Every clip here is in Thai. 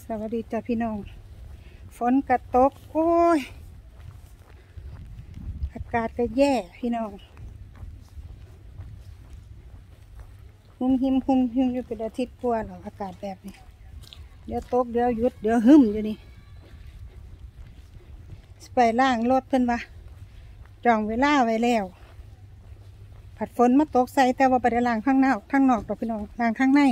สวัสดีจ้าพี่น้องฝนกระตกโอ้ยอากาศก็แย่พี่น้องหุ่มหิมอยู่เป็นอาทิตย์กว่าหรออากาศแบบนี้เดี๋ยวตกเดี๋ยวหยุดเดี๋ยวหึ่มอยู่นี่ไปล่างรถเพิ่นวะจองเวลาไว้แล้วผัดฝนมาตกใส่แต่ว่าไปได้ล่างข้างนอกดอกพี่น้องล่างข้างใน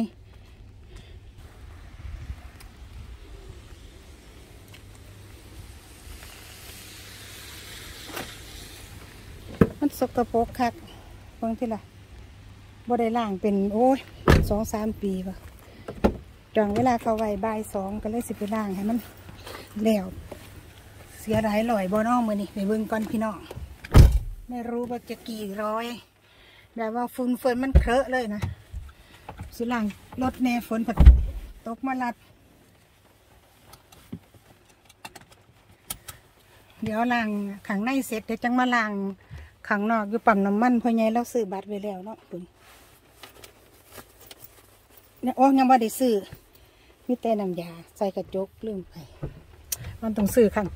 มันสกปรกคักบางทีละบ่ได้ล่างเป็นโอ้ย2-3 ปีป่ะจองเวลาเขาไว้บ่าย 2ก็เลยสิไปล่างให้มันแล้วเสียหลายร้อยบ่น้องมือนี่ไปเบิ่งก่อนพี่น้องไม่รู้ว่าจะกี่ร้อยแต่ว่าฝุ่นเฟินมันเคอะเลยนะสิล่างรถแน่ฝนผัดตกมาลัดเดี๋ยวล่างขังในเสร็จเดี๋ยวจังมาล่างขังนอกอยู่ปั๊มน้ำมันเพราะไงเราซื้อบัตรไว้แล้วเนาะปุ่นเนี่ยโอ้ยังบ่ได้ซื้อมีแต่น้ำยาใส่กระจกลืมไปมันต้องซื้อขัง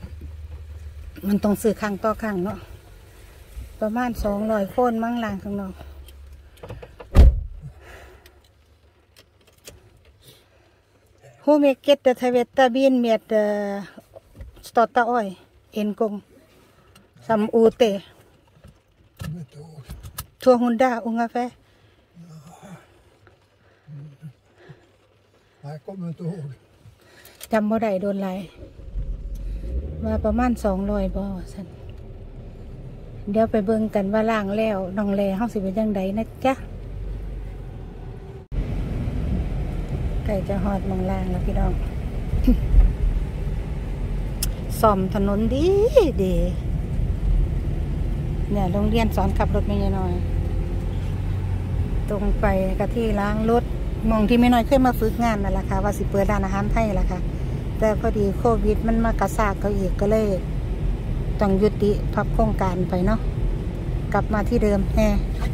ต่อขังเนาะประมาณ200 คนมั่งล่างข้างนอกHoe mycket veta bin med starta oj en gång som ute 200 ungefär Nej, kommer inte ihåg. จำบ่ได้โดนไรว่าประมาณ200บ่สันเดี๋ยวไปเบิ่งกันว่าล่างแล้วน้องแลเฮาสิเป็นจังไดนะจ๊ะใกล้จะฮอดมองล่างแล้วพี่น้อง ซ่อมถนนดีเนี่ยโรงเรียนสอนขับรถไม่น้อยตรงไปกับที่ล้างรถมองที่ไม่น้อยเคยมาฝึกงานนั่นแหละค่ะว่าสิเปิดร้านอาหารไทยแหละค่ะแต่พอดีโควิดมันมากระซากเขาอีกก็เลยต้องยุติพับโครงการไปเนาะกลับมาที่เดิมแน่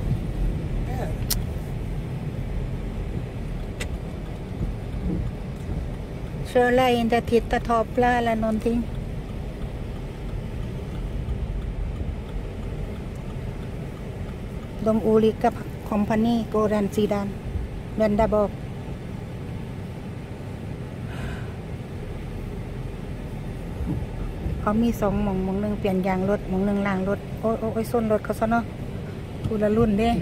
Köra inte titta toppla eller någonting. De olika kompani går den sidan. Vända bak. เขามี2หม่องนึงเปลี่ยนยางรถหม่องนึงล้างรถโอ้ยส้นรถเขาซะเนาะกูละรุ่นเด้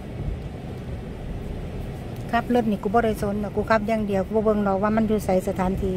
ขับรถนี่กูบ่ได้สนกูขับอย่างเดียวกูบ่เบิ่งดอกว่ามันอยู่ไสสถานที่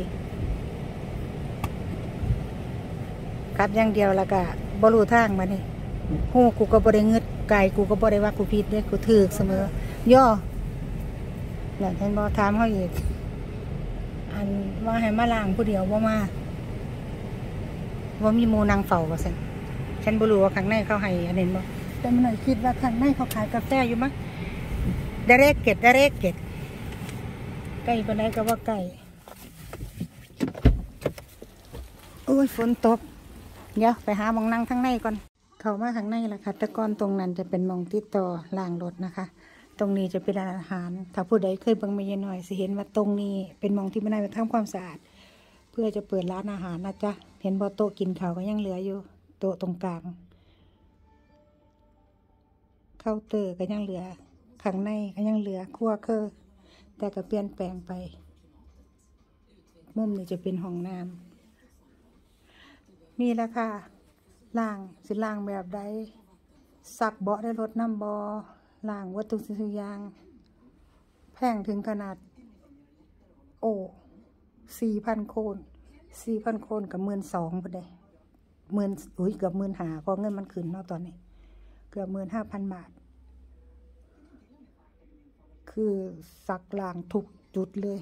ขับอย่างเดียวแล้วก็บ่รู้ทางมานี่ฮู้กูก็บ่ได้งึดไกลกูก็บ่ได้ว่ากูผิดเด้กูถูกเสมอย่อแล้วฉันบ่ถามเฮาอีกอันว่าให้มาล้างผู้เดียวบ่มาบ่มีหมู่นางเฝ้าว่าซั่นฉันบ่รู้ว่าข้างในเขาให้อันนี้บ่แต่มันน่ะคิดว่าข้างในเขาขายกาแฟอยู่มั้งดาเรกเกตใกล้ปานใดก็ว่าใกล้โอ้ยฝนตกเดี๋ยวไปหาหม่องนั่งข้างในก่อนเข้ามาข้างในแล้วค่ะแต่ก่อนตรงนั้นจะเป็นหม่องติดต่อล้างรถนะคะตรงนี้จะเป็นร้านอาหารถ้าผู้ใดเคยเบิ่งมาเยอะหน่อยสิเห็นว่าตรงนี้เป็นหม่องที่ไม่ได้ไปทำความสะอาดเพื่อจะเปิดร้านอาหารนะจ๊ะเห็นบ่โต๊ะกินข้าวก็ยังเหลืออยู่โต๊ะตรงกลางเคาน์เตอร์ก็ยังเหลือข้างในก็ยังเหลือครัวเคอแต่ก็เปลี่ยนแปลงไปมุมนี้จะเป็นห้องน้ำมีแล้วค่ะล่างสิล่างแบบใดสักเบาะได้รถน้ำบอล่างวัตถุสิ่งอย่างแพงถึงขนาด4,000 โคนกับ12,000พอดีเกือบ15,000เพราะเงินมันขึ้นเนาะตอนนี้เกือบ15,000 บาทคือสักล่างทุกจุดเลย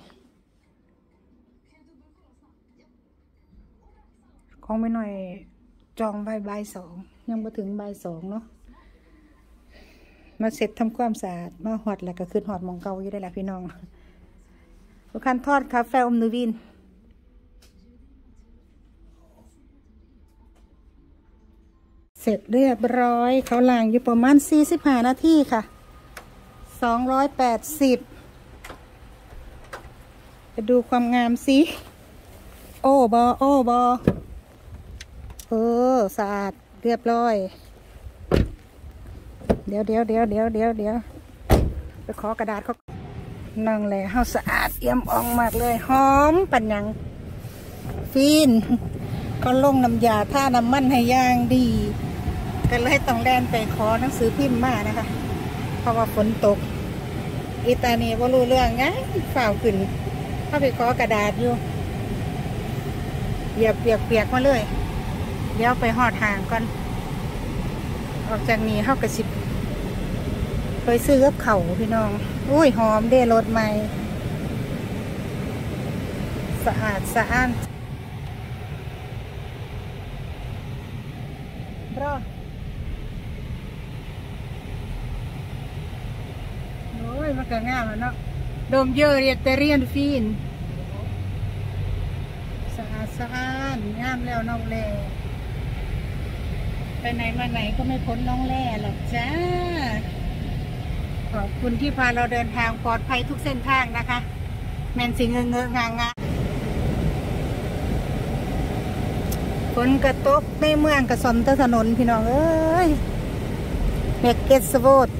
ของไม่หน่อยจองบ่าย 2ยังมาถึงบ่าย 2เนาะมาเสร็จทำความสะอาดมาหอดแล้วก็ขึ้นหอดมองเก่าอยู่ได้แหละพี่น้องทุกคันทอดคาเฟ่อมนูวินเสร็จเรียบร้อยเขาล้างอยู่ประมาณ45 นาทีค่ะ280ไปดูความงามสิโอ้บอสะอาดเรียบร้อยเดี๋ยวไปขอกระดาษเขานั่งเลยเฮาสะอาดเอี่ยมอ่องมากเลยหอมปัญญังฟีนก็ลงน้ำยาท่าน้ำมันให้ย่างดีก็เลยต้องแล่นไปขอหนังสือพิมพ์มานะคะเพราะว่าฝนตกอีตานี่ว่ารู้เรื่องไงฝ่าวขึ้นเข้าไปขอกระดาษอยู่เหยียบเปียกมาเลยเดี๋ยวไปหอดห่างก่อนออกจากนี้เข้ากระสิบไปซื้อกับเขาพี่น้องอุ้ยหอมเด้รถใหม่สะอาดสะอ้านบรอโอ้ยมันก็งามแล้วเนาะโดมเยอะเรียเตเรียนฟีนสะอาดสะอ้านงามแล้วน้องแร่ไปไหนมาไหนก็ไม่พ้นน้องแร่หรอกจ้าขอบคุณที่พาเราเดินทางปลอดภัยทุกเส้นทางนะคะแมนสิเงอะงางฝนกระตกในเมืองกระสมถนนพี่น้องเอ้ยเมกเกสโวด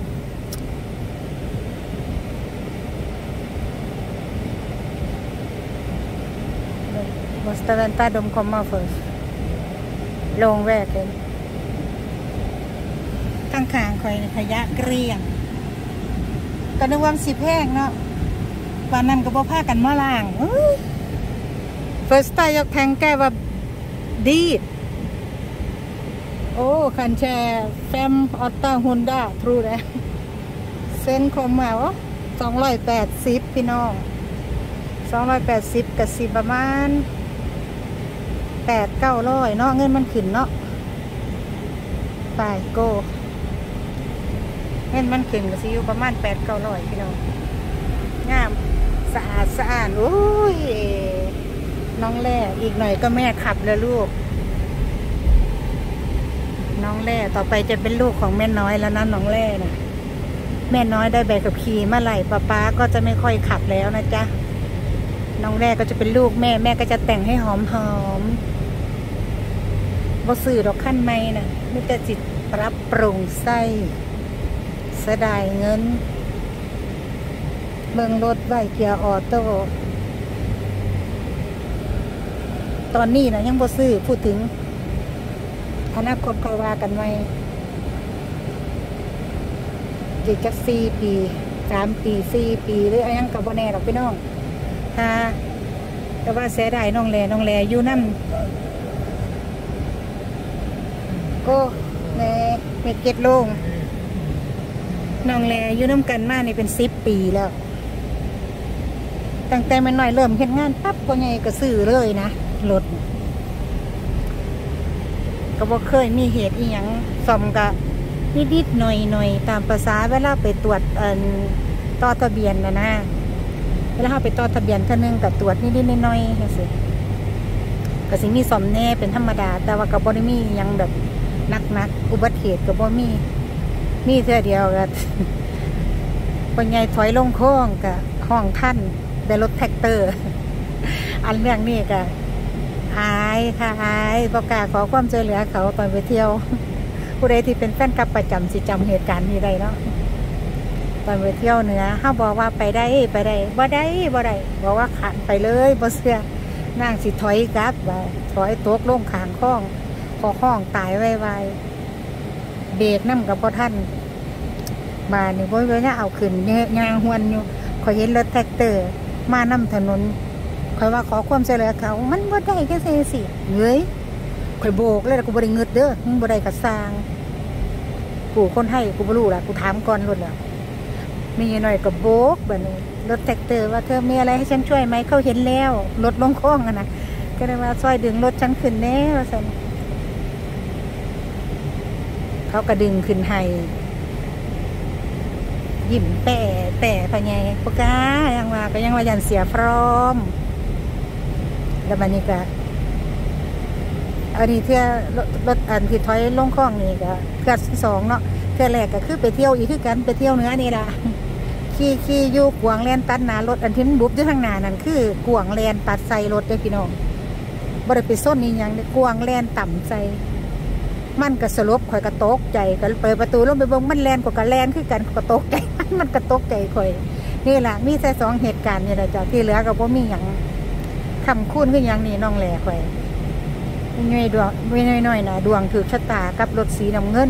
มอสเตอร์เวนต้าดมคอมมาเฟิร์สลงแวกเลยข้างๆคอยขยะเกลี้ยงก็นึกว่าสิแพงเนาะวันนั้นก็บ่พากันมาล่างเฟิร์สไตยกแทงแก้ว่าดีโอ้คันแชร์แฟมออตตาฮุนด้าทรูเลยเส้นคมมาวะ280พี่น้อง280กับสิประมาณ8-900เนาะเงินมันขึ้นเนาะไปโกเงินมันขึ้นก็สิอยู่ประมาณ8-900พี่น้องงามสะอาดสะอ้านโอ้ยน้องแร่อีกหน่อยก็แม่ขับแล้วลูกน้องแร่ต่อไปจะเป็นลูกของแม่น้อยแล้วนะน้องแร่นะแม่น้อยได้ใบขับขี่เมื่อไหร่ป๊าก็จะไม่ค่อยขับแล้วนะจ๊ะน้องแร่ก็จะเป็นลูกแม่ก็จะแต่งให้หอมบ่ซื้อดอกขั้นไม่นะมิแต่จิตปรับปรุงไส้เสียดายเงินเมืองรถใบเกียร์ออโต้ตอนนี้นะยังบ่ซื้อพูดถึงอนาคตก็ว่ากันไว้อีกจัก4 ปี3 ปี4 ปีหรืออะไรยังกับบ่แน่หรอกพี่น้องแต่ว่าเสียดายน้องแลอยู่นั่นก็ในเมกเก็ตโล่งน้องแลอยู่น้ำกันมานี่เป็น10 ปีแล้วตั้งแต่มันหน่อยเริ่มเห็นงานปั๊บก็ไงก็ซื้อเลยนะรถก็บ่เคยมีเหตุอีหยังซ่อมกะนิดๆหน่อยตามภาษาเวลาไปตรวจต่อทะเบียนนะเวลาไปต่อทะเบียนเท่านึงกับตรวจนิดๆหน่อยๆจังซี่ก็สิมีซ่อมแน่เป็นธรรมดาแต่ว่าก็บ่ได้มีหยังแบบหนักอุบัติเหตุก็บ่มีเท่าเดียวก็ปัญญาถอยลงโค้งกับห้องท่านได้รถแท็กเตอร์อันเรื่องนี้ก็อายประกาศขอความช่วยเหลือเขาตอนไปเที่ยวผู้ใดที่เป็นแฟนคลับประจำสิจำเหตุการณ์นี้ได้เนาะตอนไปเที่ยวเหนือเขาบอกว่าไปได้บ่ได้บอกว่าขันไปเลยบ่เสื้อนั่งสิถอยกลับถอยตกลงขางข้องพอข้องตายไวเบรกน้ำกับพ่อท่านมาหนึ่งบ่เนี่ยเอาขึ้นยางหวนอยู่คอยเห็นรถแท็กเตอร์มาน้ำถนนคอยว่าขอความช่วยเหลือเขามันบ่ได้แค่สิเฮ้ยคอยโบกเลยกูบ่ได้เงินเด้อมึงบ่ได้กระซางกูคนให้กูบ่รู้ล่ะกูถามก่อนรถแล้วมีหน่อยก็โบกแบบนี้รถแท็กเตอร์ว่าเธอมีอะไรให้ฉันช่วยไหมเขาเห็นแล้วรถลงโค้งนะก็เลยว่าช่วยดึงรถฉันขึ้นแน่ว่าสันเขาก็ดึงขึ้นให้ยิ้มแต่พะไงปกายังว่าก็ยังว่ายันเสียพร้อมแล้วมันนี่ก็อันนี้เที่ยวรถอันที่ถอยลงคลองนี่ก็เทื่อ2เนาะเทื่อแรกก็คือไปเที่ยวอีกคือกันไปเที่ยวเหนือนี่ล่ะขี่อยู่กวางแลนตัดหนารถอันที่มันบุบอยู่ทางหน้านั่นคือกวางแลนตัดใส่รถเด้อพี่น้องบ่ได้ไปส้นนี่ยังกวางแลนต่ำใจมันก็สลบข่อยกระตกใจก็เปิดประตูลงไปเบิ่งมันแลนกว่าแลนคือกันกระตกใจมันกระตกใจข่อยนี่แหละมีแค่2เหตุการณ์นี่แหละจ้ะที่เหลือก็บ่มีหยังคำคูณคือหยังนี่น้องแหล่ข่อยง่ายดวงไม่น้อยๆนะดวงถือชะตากับรถสีน้ำเงิน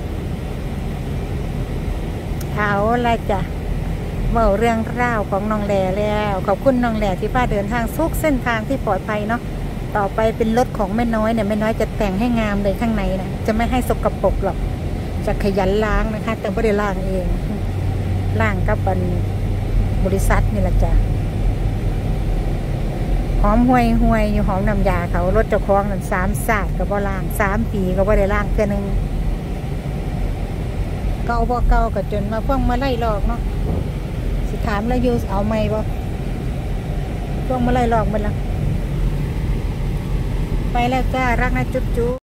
เอาอะไรจ้ะเมาเรื่องราวของน้องแหล่แล้วขอบคุณน้องแหล่ที่พาเดินทางทุกเส้นทางที่ปลอดภัยเนาะต่อไปเป็นรถของแม่น้อยเนี่ยแม่น้อยจะแต่งให้งามเลยข้างในนะจะไม่ให้สกปรกหรอกจะขยันล้างนะคะแต่ไม่ได้ล้างเองล้างกับบริษัทนี่แหละจ้ะหอมห่วยอยู่หอมน้ำยาเขารถเจ้าของนั่น3 ศาสตร์ก็บ่ล้าง3 ปีก็บ่ได้ล้างเทื่อนึงเก่าบ่เก่าก็จนมาพ่วงมาไล่หลอกเนาะสิถามแล้วอยู่เอาไหมบ่พ่วงมาไล่หลอกมันละไปแล้วจ้ารักนะจุ๊บ